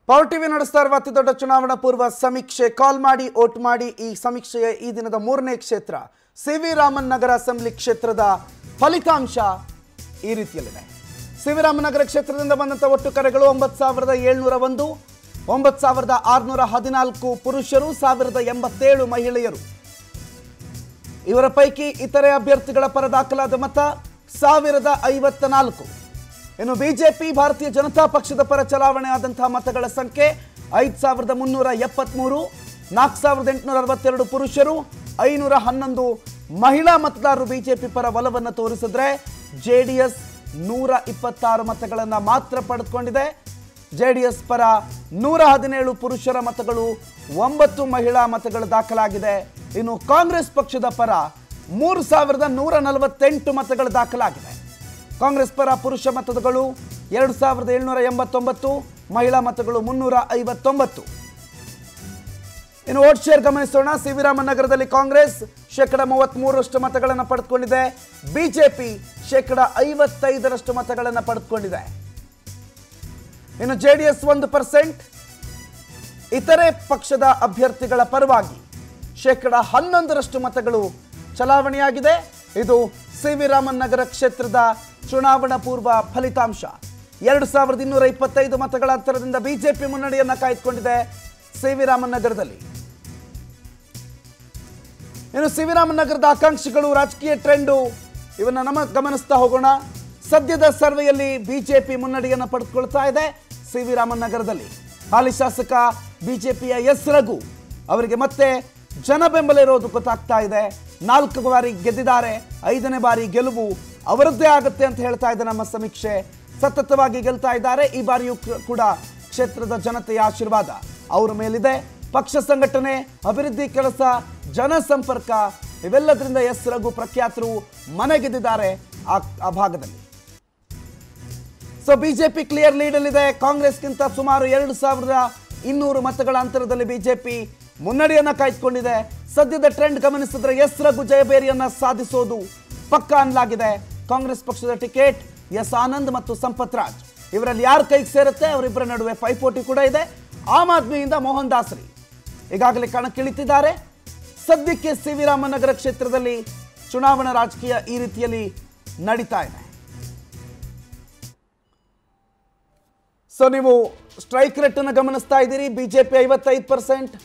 Power TV ನಡೆಸ್ತಾ ಇರುವ ಅತಿ ದೊಡ್ಡ ಚುನಾವಣಾ ಪೂರ್ವ ಸಮೀಕ್ಷೆ ಕಾಲ್ ಮಾಡಿ ವೋಟ್ ಮಾಡಿ ಈ ಸಮೀಕ್ಷೆಯ ಈ ದಿನದ ಮೂರನೇ ಕ್ಷೇತ್ರ ಸಿ.ವಿ. ರಾಮನ್ ನಗರ ಅಸೆಂಬ್ಲಿ ಕ್ಷೇತ್ರದ ಫಲಿತಾಂಶ ಈ ರೀತಿಯಲ್ಲಿದೆ. ಸಿ.ವಿ. ರಾಮನ್ ನಗರ ಕ್ಷೇತ್ರದಿಂದ ಬಂದಂತ ಒಟ್ಟು ಕರೆಗಳು 9701, 9614 ಪುರುಷರು, 1087 ಮಹಿಳೆಯರು. ಇವರ ಪೈಕಿ ಇತರೆ ಅಭ್ಯರ್ಥಿಗಳ ಪರ ದಾಖಲಾದ ಮತ 1054. ಇನ್ನು ಬಿಜೆಪಿ ಭಾರತೀಯ ಜನತಾ ಪಕ್ಷದ ಪರ ಚಲಾವಣೆ ಆದಂತಹ ಮತಗಳ ಸಂಖ್ಯೆ 5373, 4862 ಪುರುಷರು, 511 ಮಹಿಳಾ ಮತದಾರರು ಬಿಜೆಪಿ ಪರ ಒಲವನ್ನು ತೋರಿಸಿದ್ರೆ ಜೆಡಿಎಸ್ 126 ಮತಗಳನ್ನು ಮಾತ್ರ ಪಡೆದುಕೊಂಡಿದೆ. ಜೆಡಿಎಸ್ ಪರ 117 ಪುರುಷರ ಮತಗಳು, 9 ಮಹಿಳಾ ಮತಗಳು ದಾಖಲಾಗಿದೆ. ಇನ್ನು ಕಾಂಗ್ರೆಸ್ ಪಕ್ಷದ ಪರ 3148 ಮತಗಳು ದಾಖಲಾಗಿದೆ. ಕಾಂಗ್ರೆಸ್ ಪರ ಪುರುಷ ಮತಗಳು 2789, ಮಹಿಳಾ ಮತಗಳು 359. ಇನ್ನು ವೋಟ್ ಶೇರ್ ಗಮನಿಸೋಣ. ಸಿ.ವಿ. ರಾಮನ್ ನಗರದಲ್ಲಿ ಕಾಂಗ್ರೆಸ್ 33% ಮತಗಳನ್ನು ಪಡೆದುಕೊಂಡಿದೆ. ಬಿಜೆಪಿ 55% ಮತಗಳನ್ನು ಪಡೆದುಕೊಂಡಿದೆ. ಇನ್ನು ಜೆಡಿಎಸ್ 1%, ಇತರೆ ಪಕ್ಷದ ಅಭ್ಯರ್ಥಿಗಳ ಪರವಾಗಿ 11% ಮತಗಳು ಚಲಾವಣೆಯಾಗಿದೆ. ಇದು ಸಿ.ವಿ. ರಾಮನ್ ನಗರ ಕ್ಷೇತ್ರದ ಚುನಾವಣಾ ಪೂರ್ವ ಫಲಿತಾಂಶ. 2225 ಮತಗಳ ಅಂತರದಿಂದ ಬಿಜೆಪಿ ಮುನ್ನಡೆಯನ್ನ ಕಾಯ್ದುಕೊಂಡಿದೆ ಸಿ.ವಿ. ರಾಮನ್ ನಗರದಲ್ಲಿ. ಇನ್ನು ಸಿ.ವಿ. ರಾಮನ್ ನಗರದ ಆಕಾಂಕ್ಷಿಗಳು, ರಾಜಕೀಯ ಟ್ರೆಂಡು ಇವನ್ನ ಗಮನಿಸ್ತಾ ಹೋಗೋಣ. ಸದ್ಯದ ಸರ್ವೆಯಲ್ಲಿ ಬಿಜೆಪಿ ಮುನ್ನಡೆಯನ್ನು ಪಡೆದುಕೊಳ್ತಾ ಇದೆ ಸಿ.ವಿ. ರಾಮನ್ ನಗರದಲ್ಲಿ. ಹಾಲಿ ಶಾಸಕ ಬಿಜೆಪಿಯ ಎಸ್ ರಘು ಅವರಿಗೆ ಮತ್ತೆ ಜನ ಬೆಂಬಲ ಇರೋದು ಗೊತ್ತಾಗ್ತಾ ಇದೆ. 4 ಬಾರಿ ಗೆದ್ದಿದ್ದಾರೆ, 5ನೇ ಬಾರಿ ಗೆಲುವು ಅವರದ್ದೇ ಆಗುತ್ತೆ ಅಂತ ಹೇಳ್ತಾ ಇದೆ ನಮ್ಮ ಸಮೀಕ್ಷೆ. ಸತತವಾಗಿ ಗೆಲ್ತಾ ಇದ್ದಾರೆ. ಈ ಬಾರಿಯೂ ಕೂಡ ಕ್ಷೇತ್ರದ ಜನತೆಯ ಆಶೀರ್ವಾದ ಅವರ ಮೇಲಿದೆ. ಪಕ್ಷ ಸಂಘಟನೆ, ಅಭಿವೃದ್ಧಿ ಕೆಲಸ, ಜನಸಂಪರ್ಕ ಇವೆಲ್ಲದರಿಂದ ಎಸ್ ರಘು ಪ್ರಖ್ಯಾತರು ಮನೆಗೆದ್ದಿದ್ದಾರೆ ಆ ಭಾಗದಲ್ಲಿ. ಸೊ ಬಿಜೆಪಿ ಕ್ಲಿಯರ್ ಲೀಡ್ ಅಲ್ಲಿದೆ. ಕಾಂಗ್ರೆಸ್ಗಿಂತ ಸುಮಾರು 2200 ಮತಗಳ ಅಂತರದಲ್ಲಿ ಬಿಜೆಪಿ ಮುನ್ನಡೆಯನ್ನ ಕಾಯ್ದುಕೊಂಡಿದೆ. ಸದ್ಯದ ಟ್ರೆಂಡ್ ಗಮನಿಸಿದ್ರೆ ಎಸ್ ರಘು ಜಯಬೇರಿಯನ್ನ ಸಾಧಿಸೋದು ಪಕ್ಕ ಅನ್ನಲಾಗಿದೆ. ಕಾಂಗ್ರೆಸ್ ಪಕ್ಷದ ಟಿಕೆಟ್ ಎಸ್ ಆನಂದ್ ಮತ್ತು ಸಂಪತ್ ರಾಜ್, ಇವರಲ್ಲಿ ಯಾರ ಕೈಗೆ ಸೇರುತ್ತೆ ಅವರಿಬ್ಬರ ನಡುವೆ ಪೈಪೋಟಿ ಕೂಡ ಇದೆ. ಆಮ್ ಆದ್ಮಿಯಿಂದ ಮೋಹನ್ ದಾಸರಿ ಈಗಾಗಲೇ ಕಣಕ್ಕಿಳಿತಿದ್ದಾರೆ. ಸದ್ಯಕ್ಕೆ ಸಿ.ವಿ. ರಾಮನ್ ನಗರ ಕ್ಷೇತ್ರದಲ್ಲಿ ಚುನಾವಣಾ ರಾಜಕೀಯ ಈ ರೀತಿಯಲ್ಲಿ ನಡೀತಾ ಇದೆ. ಸೊ ನೀವು ಸ್ಟ್ರೈಕ್ ರೇಟ್ ಅನ್ನು ಗಮನಿಸ್ತಾ ಇದ್ದೀರಿ. ಬಿಜೆಪಿ 55%,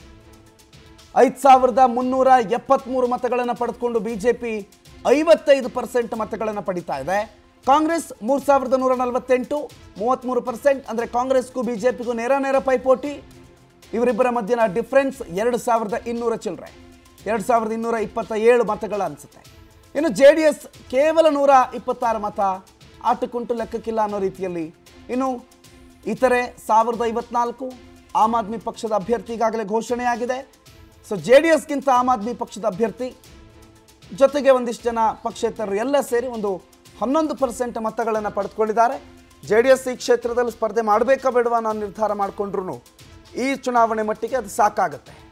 5373 ಮತಗಳನ್ನು ಪಡೆದುಕೊಂಡು ಬಿಜೆಪಿ 55% ಮತಗಳನ್ನು ಪಡಿತಾ ಇದೆ. ಕಾಂಗ್ರೆಸ್ 3148, 33%. ಅಂದರೆ ಕಾಂಗ್ರೆಸ್ಗೂ ಬಿಜೆಪಿಗೂ ನೇರ ಪೈಪೋಟಿ. ಇವರಿಬ್ಬರ ಮಧ್ಯನ ಡಿಫ್ರೆನ್ಸ್ 2200 ಚಿಲ್ಲರೆ, 2227 ಮತಗಳು ಅನಿಸುತ್ತೆ. ಇನ್ನು ಜೆಡಿಎಸ್ ಕೇವಲ 126 ಮತ, ಆಟಕ್ಕುಂಟು ಲೆಕ್ಕಕ್ಕಿಲ್ಲ ಅನ್ನೋ ರೀತಿಯಲ್ಲಿ. ಇನ್ನು ಇತರೆ 1054. ಆಮ್ ಆದ್ಮಿ ಪಕ್ಷದ ಅಭ್ಯರ್ಥಿ ಈಗಾಗಲೇ ಘೋಷಣೆಯಾಗಿದೆ. ಸೊ ಜೆಡಿಎಸ್ಗಿಂತ ಆಮ್ ಆದ್ಮಿ ಪಕ್ಷದ ಅಭ್ಯರ್ಥಿ ಜೊತೆಗೆ ಒಂದಿಷ್ಟು ಜನ ಪಕ್ಷೇತರರು ಎಲ್ಲ ಸೇರಿ ಒಂದು 11% ಮತಗಳನ್ನು ಪಡೆದುಕೊಂಡಿದ್ದಾರೆ. ಜೆಡಿಎಸ್ ಈ ಕ್ಷೇತ್ರದಲ್ಲಿ ಸ್ಪರ್ಧೆ ಮಾಡಬೇಕಾ ಬೇಡವಾ ಅನ್ನೋ ನಿರ್ಧಾರ ಮಾಡಿಕೊಂಡ್ರು ಈ ಚುನಾವಣೆ ಮಟ್ಟಿಗೆ ಅದು ಸಾಕಾಗುತ್ತೆ.